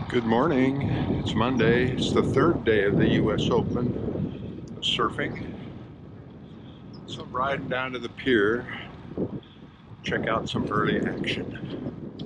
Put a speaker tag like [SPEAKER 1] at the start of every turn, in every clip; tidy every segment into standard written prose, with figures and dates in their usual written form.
[SPEAKER 1] Good morning. It's Monday. It's the third day of the U.S. Open of surfing. So I'm riding down to the pier, check out some early action.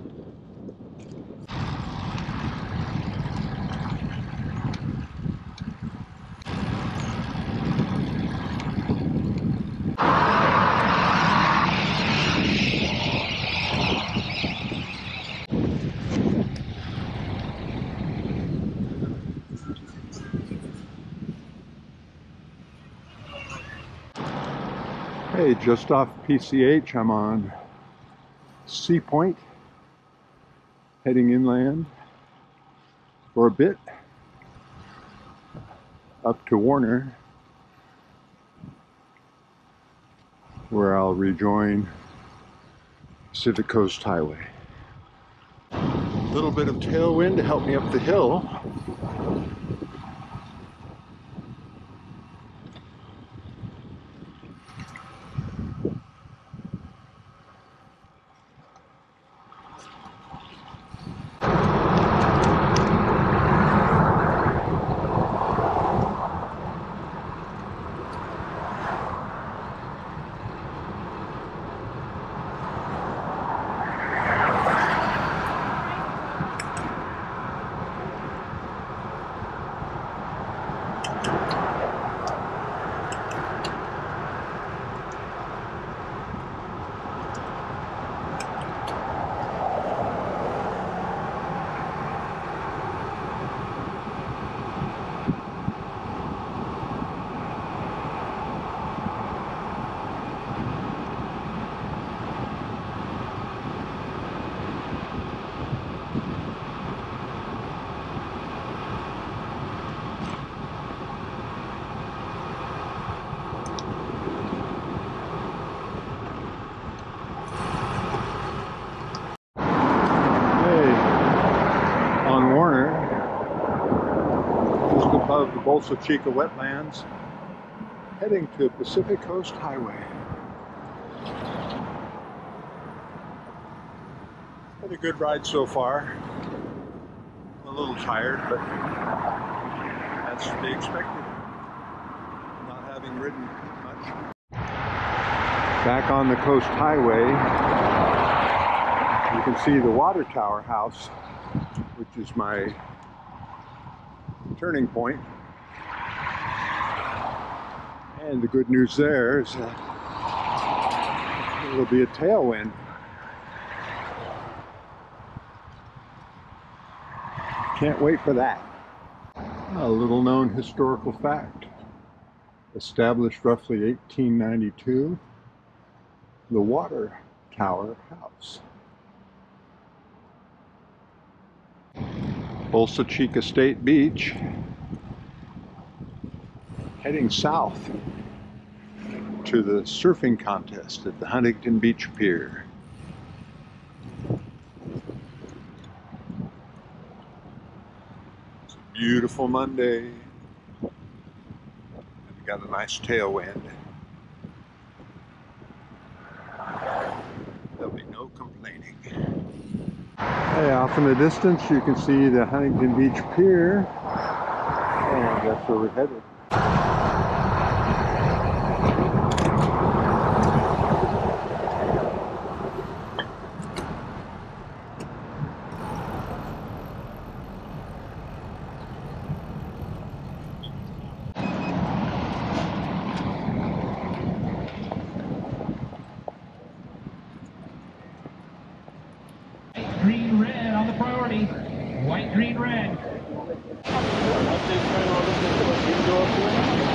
[SPEAKER 1] Hey, just off PCH, I'm on Sea Point, heading inland for a bit, up to Warner, where I'll rejoin Pacific Coast Highway. A little bit of tailwind to help me up the hill. On Warner, just above the Bolsa Chica wetlands, heading to Pacific Coast Highway. Had a good ride so far. I'm a little tired, but that's to be expected, not having ridden much. Back on the Coast Highway, you can see the Water Tower House, which is my turning point. And the good news there is that it'll be a tailwind. Can't wait for that. A little known historical fact. Established roughly 1892, the Water Tower House. Bolsa Chica State Beach, heading south to the surfing contest at the Huntington Beach Pier. It's a beautiful Monday. We've got a nice tailwind. There'll be no complaining. Hey, off in the distance you can see the Huntington Beach Pier, and that's where we're headed.
[SPEAKER 2] Green, red on the priority. White, green, red.